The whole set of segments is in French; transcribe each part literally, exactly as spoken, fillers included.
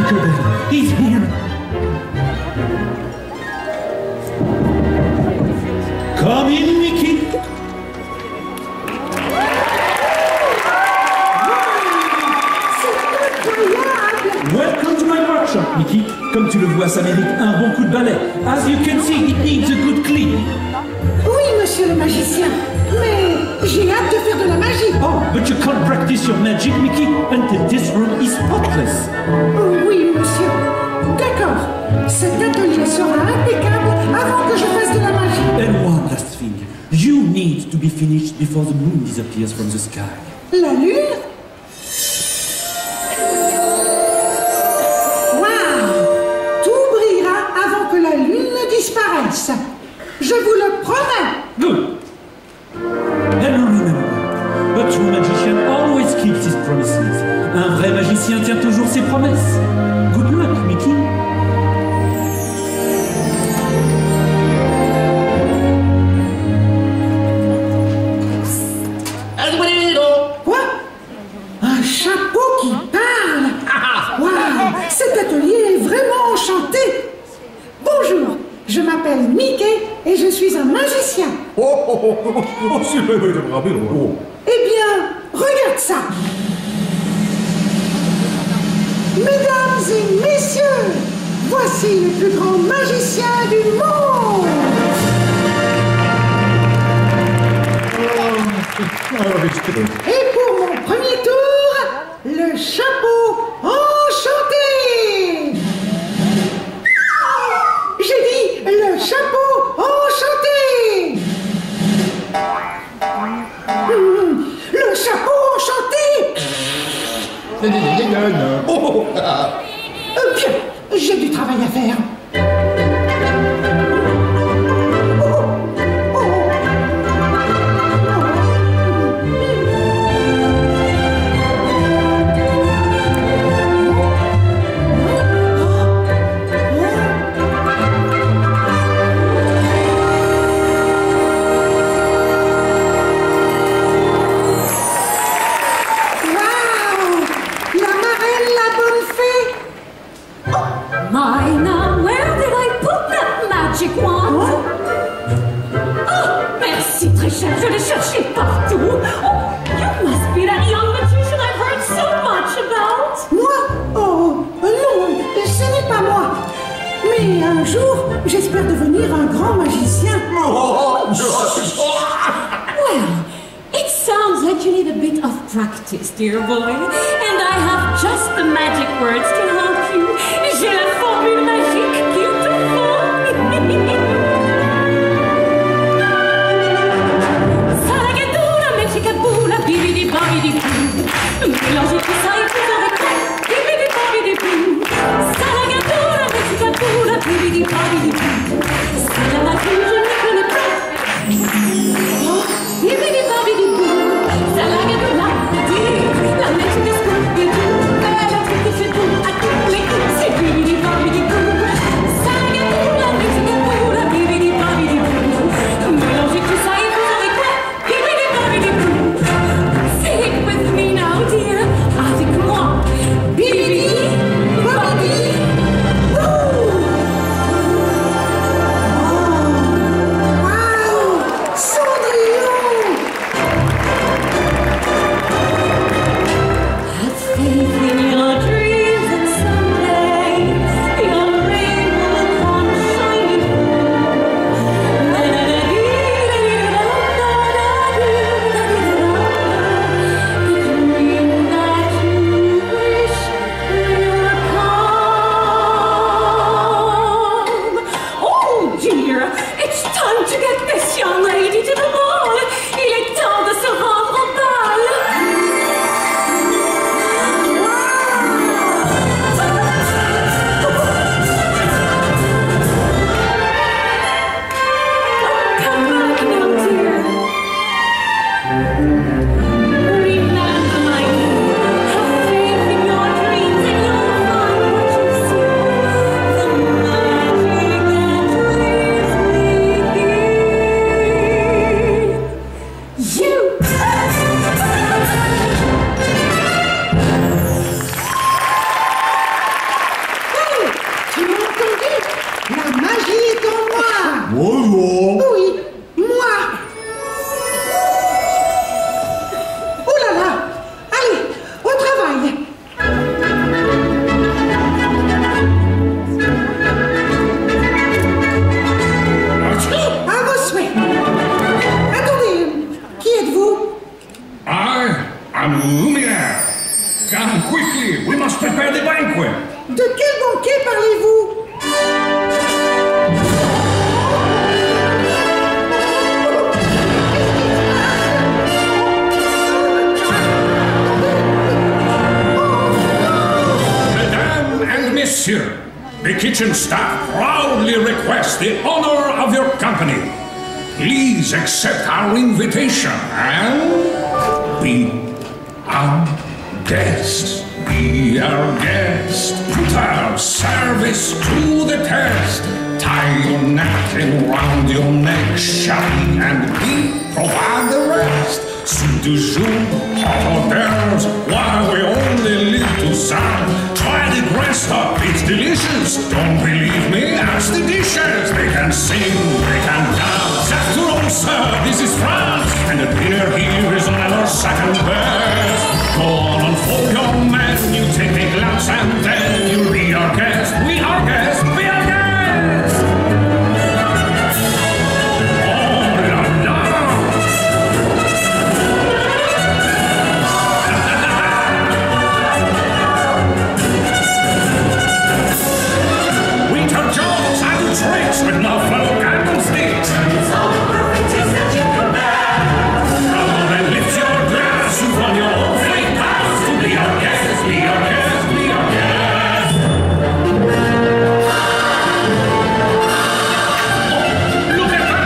Tinkerbell, he's here. Come in, Mickey. Welcome to my workshop, Mickey. Comme tu le vois, ça mérite un bon coup de balai. As you can see, it needs a good clean. Oui, monsieur le magicien, mais j'ai hâte de faire de la magie. Oh, but you can't practice your magic, Mickey, until this room is spotless. Oui, monsieur. D'accord. Cet atelier sera impeccable avant que je fasse de la magie. And one last thing. You need to be finished before the moon disappears from the sky. La lune? Disparaisse. Je vous le promets. Good. And remember, a true magician always keeps his promises. Un vrai magicien tient toujours ses promesses. Good luck, Mickey. Quoi? Un chapeau qui parle. Waouh, cet atelier est vraiment enchanté. Bonjour. Je m'appelle Mickey et je suis un magicien. Oh, oh, oh, oh, oh, c'est oh. Eh bien, regarde ça. Mesdames et messieurs, voici le plus grand magicien du monde. Et pour mon premier tour, le chapeau enchanté. J'ai dit le chapeau enchanté. Mmh, le chapeau enchanté. Oh. Euh, bien, j'ai du travail à faire. Je l'ai cherché partout. Oh, you must be that young magician I've heard so much about. Moi? Oh, non, ce n'est pas moi. Mais un jour, j'espère devenir un grand magicien. Well, it sounds like you need a bit of practice, dear boy. And I have just the magic words to help you. J'ai la formule magique qu'il te faut. Mélangez tout ça et vous aurez tout. Bibidi babidi bou. Salagadoura, mexicadoura, bibidi babidi bou. C'est la magie, je ne connais pas. Bibidi babidi bou. Salagadoura, bibidi. La mexicadoura, bibidi. Elle a tout qui fait tout. We must prepare the banquet. De quel banquet parlez-vous? Madame and Monsieur, the kitchen staff proudly request the honor of your company. Please accept our invitation and be our guest. Be our guest. Put our service to the test. Tie your napkin round your neck, shine and we provide the rest. Soup du jour, hot hors d'oeuvres, while we only live to serve. Try the grass top, it's delicious. Don't believe me, ask the dishes. They can sing, they can dance. After all, sir, this is France, and the dinner here is never second best. Go on, unfold your menu, take a glance, and then you'll be our guest. We are guests, be our guest. Tricks with no flow candlesticks. It's all the perfect taste that you can bear. Come and lift your glass and run your own fleet pass to be our guest, be our guest, be our guest. Oh, look at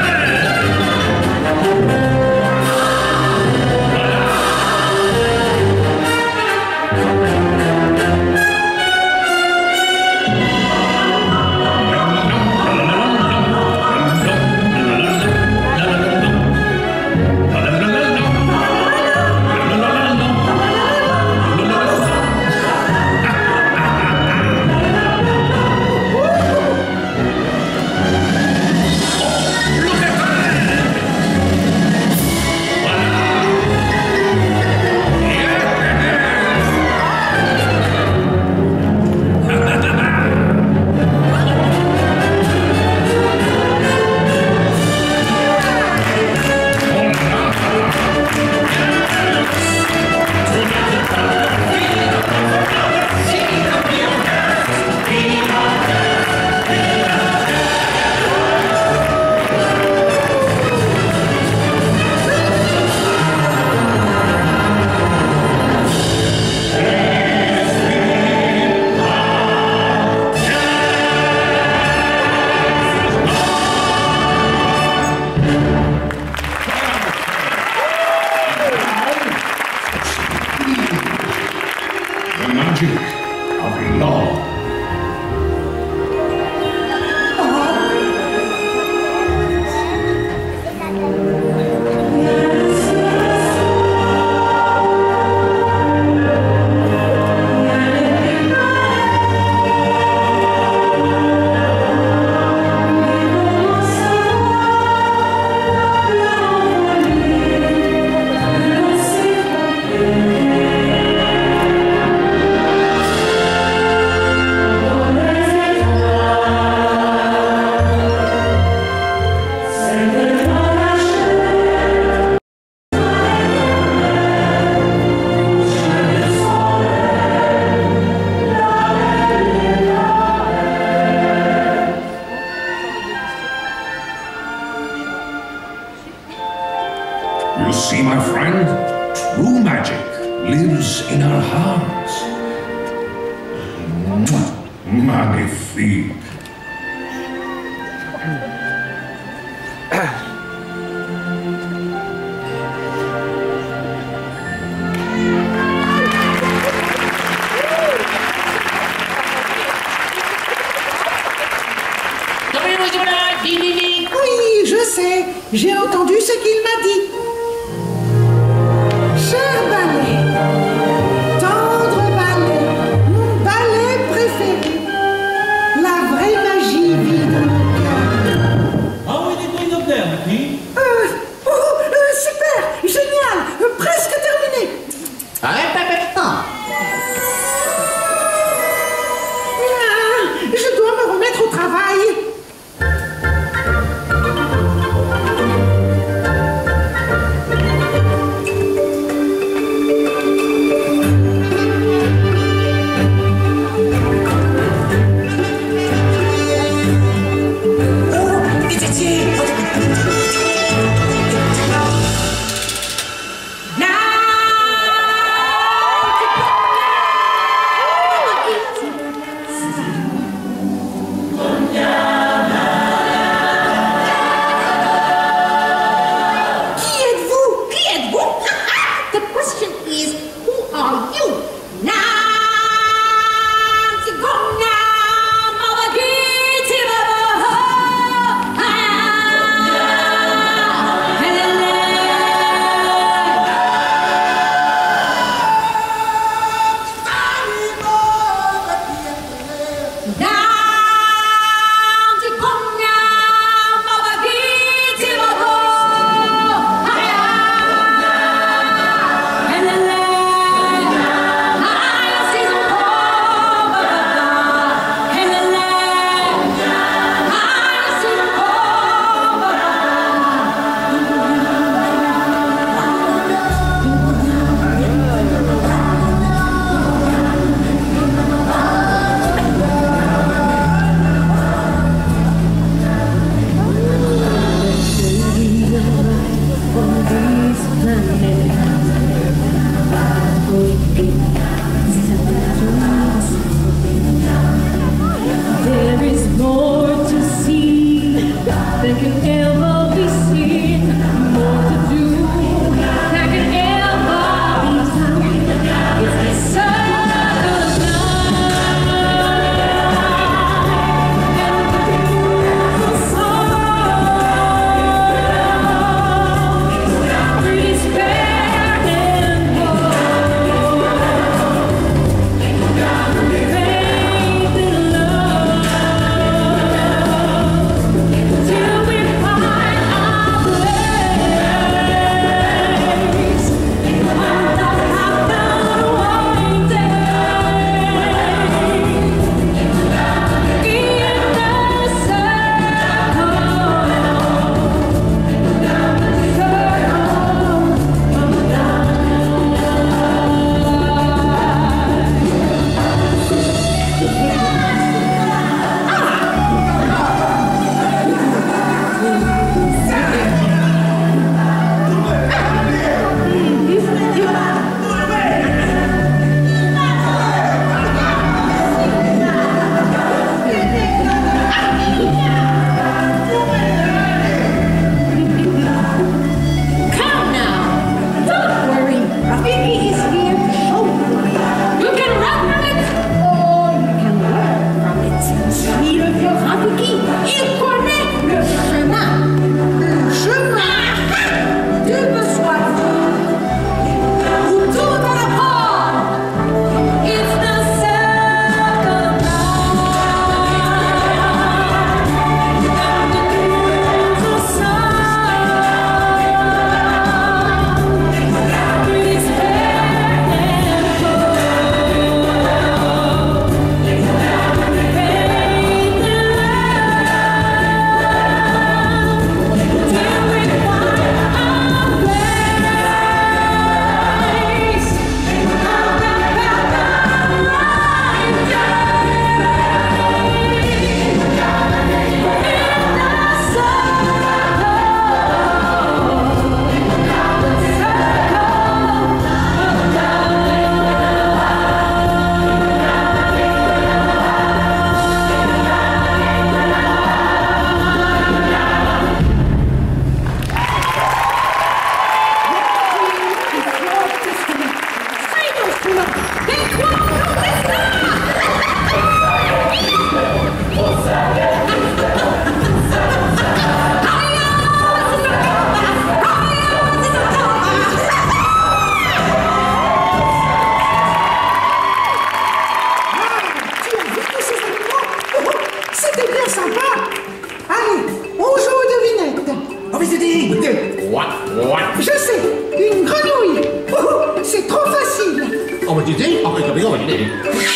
You see, my friend, true magic lives in our hearts. Magnifique. Oui, je sais. J'ai entendu ce qu'il m'a dit. Cher ballet, tendre ballet, mon ballet préféré. La vraie magie vit dans mon cœur. How are you doing up there, Mickey? Euh, oh, euh, super, génial, euh, presque terminé. Arrête, arrête, non. Ah, je dois me remettre au travail.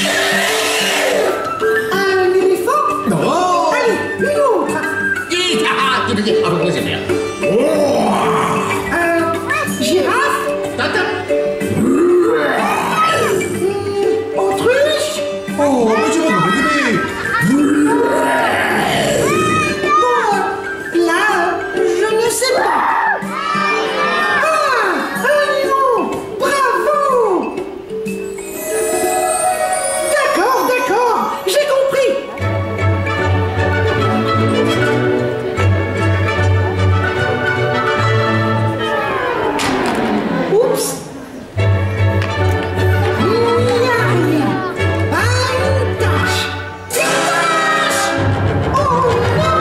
Un éléphant? Non. Allez, une autre. Vite. Ah, tu veux dire, ah, c'est bien. Un girafe? Tata. Autruche? Oh, mais tu vas nous révéler. Bon, là, je ne sais pas. Ah, un lion! Bravo! D'accord, d'accord, j'ai compris. Oups! Il n'y a rien. Pas une tache. Une tache! Oh non!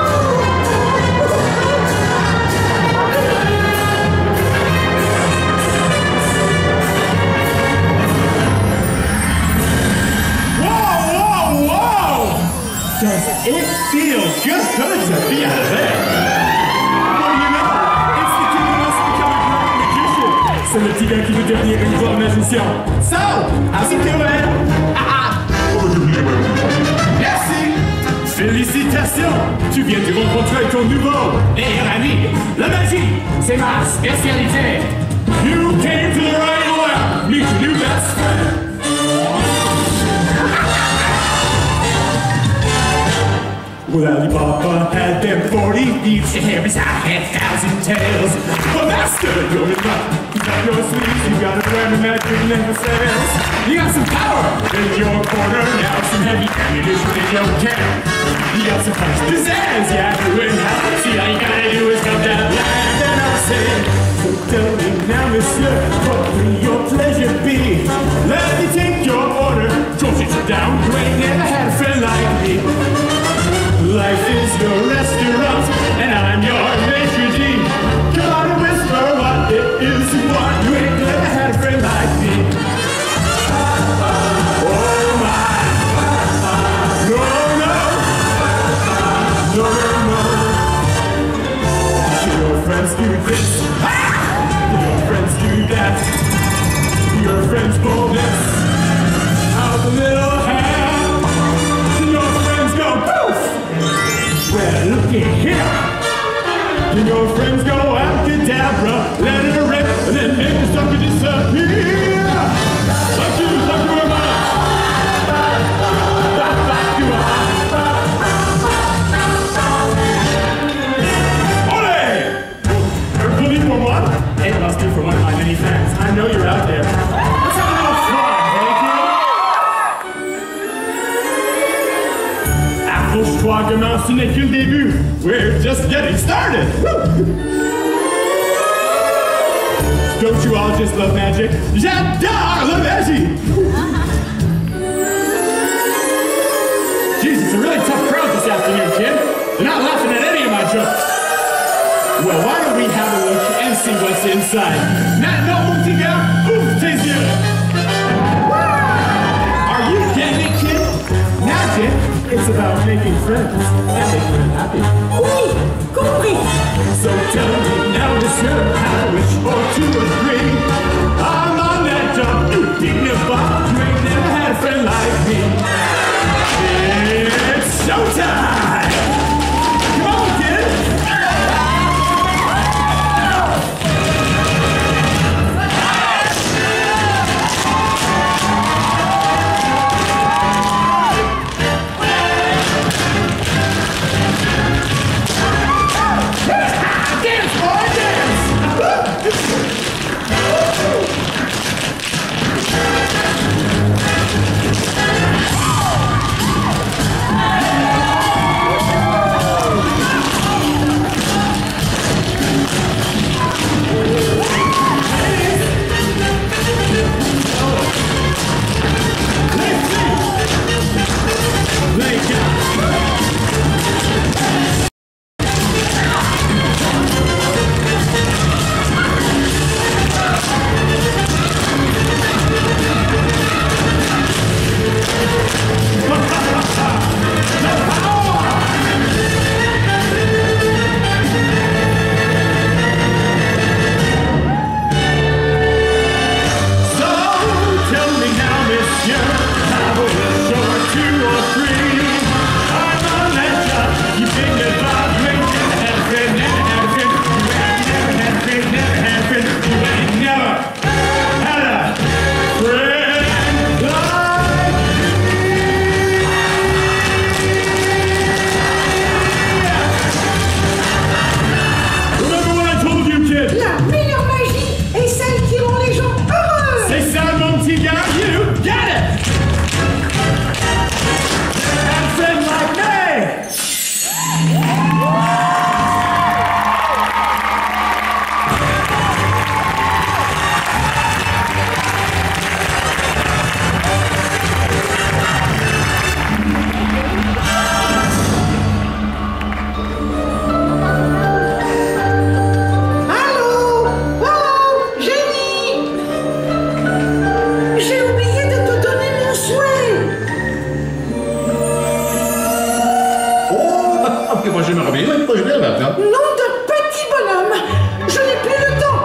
Whoa, whoa, whoa! Does it feel good to be out of there? What do you know? It's the kid who wants to become a great magician. C'est le petit gars qui veut devenir un grand magicien. So, how's he doing? Merci! Félicitations! Tu viens de rencontrer ton nouveau meilleur ami. La magie, c'est ma spécialité. You came to the right way. Meet your new best friend. Well, Alibaba had them forty thieves, and Harry's I had thousand tales. But master, you're in luck. You got your sleeves, you got a brand of magic never fails. You got some power in your corner, now some heavy ammunition in your camp. You got some punch pizzazz, yeah, you win. See, all you gotta do is come down land, and I'll say, so tell me now, monsieur, what will your pleasure be? Let me take your order. Don't sit down, you ain't never had a friend like me. Life is your restaurant, and I'm your maitre d'. Come on and whisper what it is you want. You ain't never had a friend like me. Oh my. No, no. No, no, no. Your friends do this. Your friends do that. Your friends boldness. Out the little hand. Your friends go poof. Well, looky here. And your friends go abracadabra, let it rip, and then make the sucker disappear. Like you, like you were mine. Like you are. Ole! Everybody for one? Hey, Buster, for one of my many fans. I know you're out there. Let's have a little fun, hey, kid? Accroche-toi, gamin, ce n'est que le début. We're just getting started. Don't you all just love magic? J'adore la magie! Jesus, it's a really tough crowd this afternoon, kid. They're not laughing at any of my jokes. Well, why don't we have a look and see what's inside? Not no multiga, oof, tes yeux. Are you kidding me, kid? Magic? It's about making friends and making them happy. Oui, compris. So tell me now, monsieur, how wish or to agree. I'm on that job, you dignified. You ain't never had a friend like me. It's showtime! Come on, kid! Dance, boy, dance! che faccio una capire? Poi ci vediamo. Nom de petit bonhomme, je n'ai plus le temps.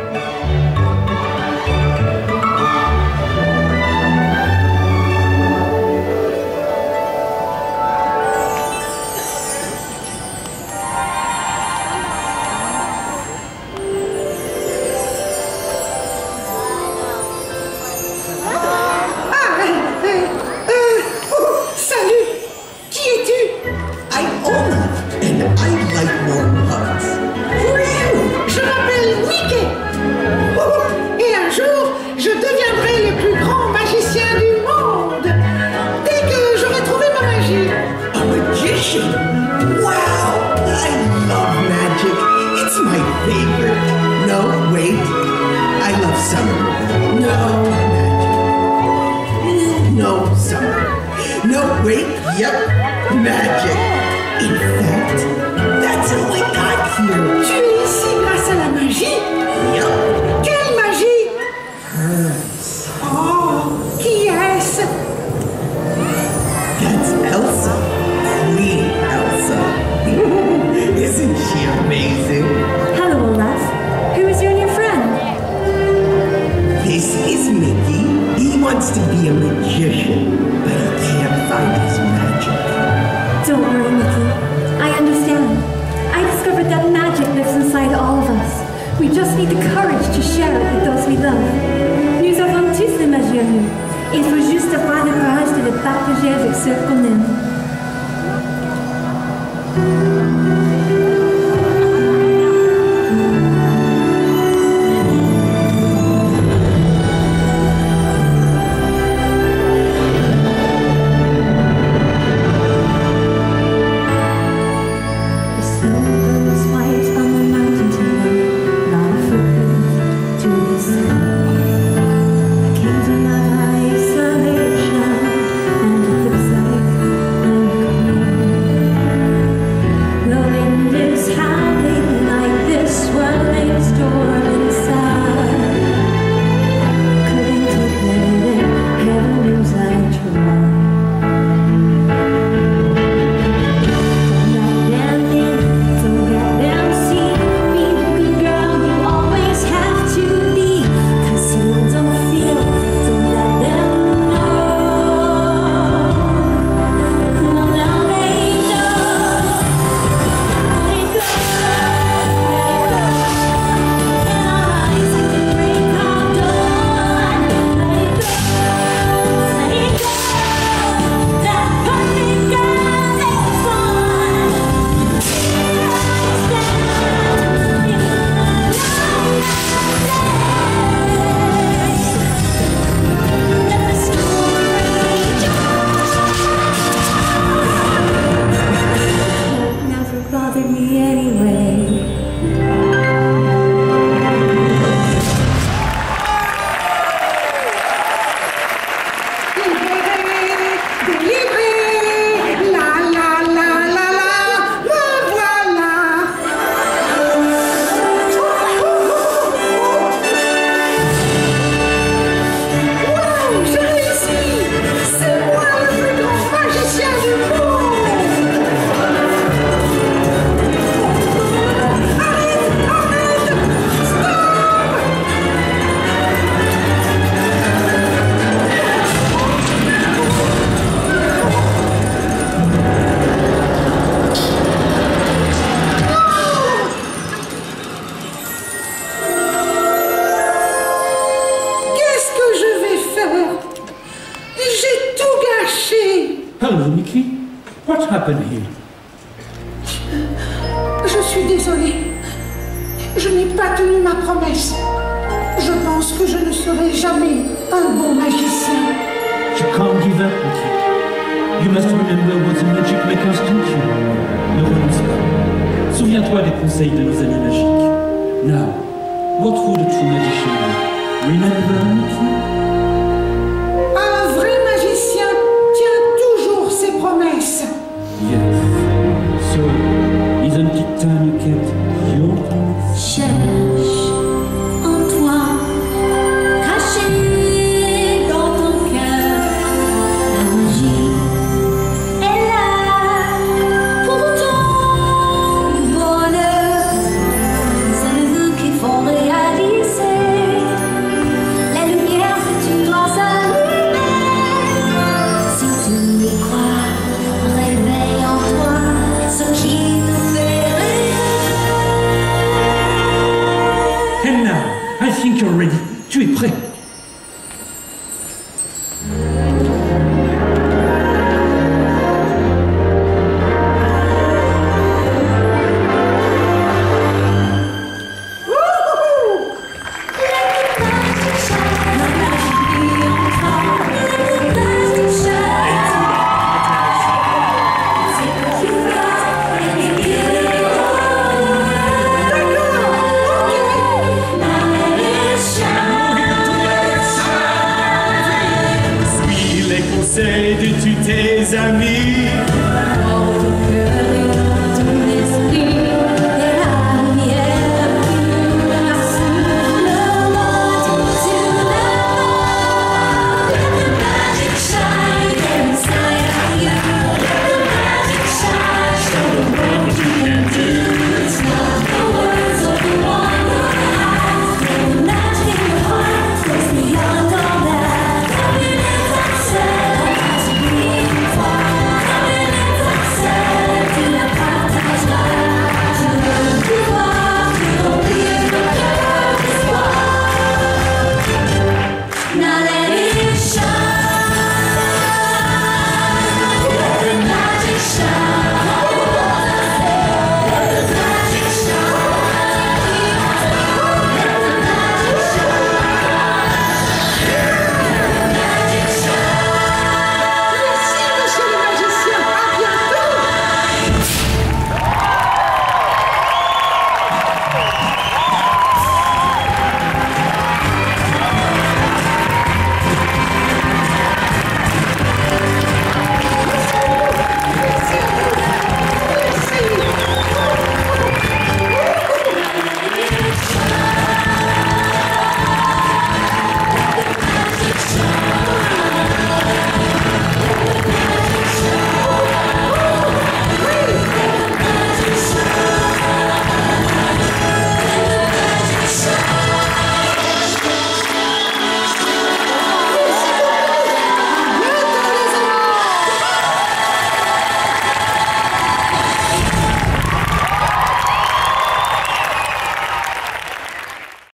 Hello, Mickey. What happened here? Je suis désolée. Je n'ai pas tenu ma promesse. Je pense que je ne serai jamais un bon magicien. You can't give up, Mickey. You must remember what the magic makers taught you. Ne renonce pas. Souviens-toi des conseils de nos amis magiques. Now, what would a true magician do? Remember, Mickey? Un vrai magicien tient toujours ses promesses. Yes. So, isn't it time you kept your promise? Cherche en toi, caché dans ton cœur, la magie est là pour toi. tes amis.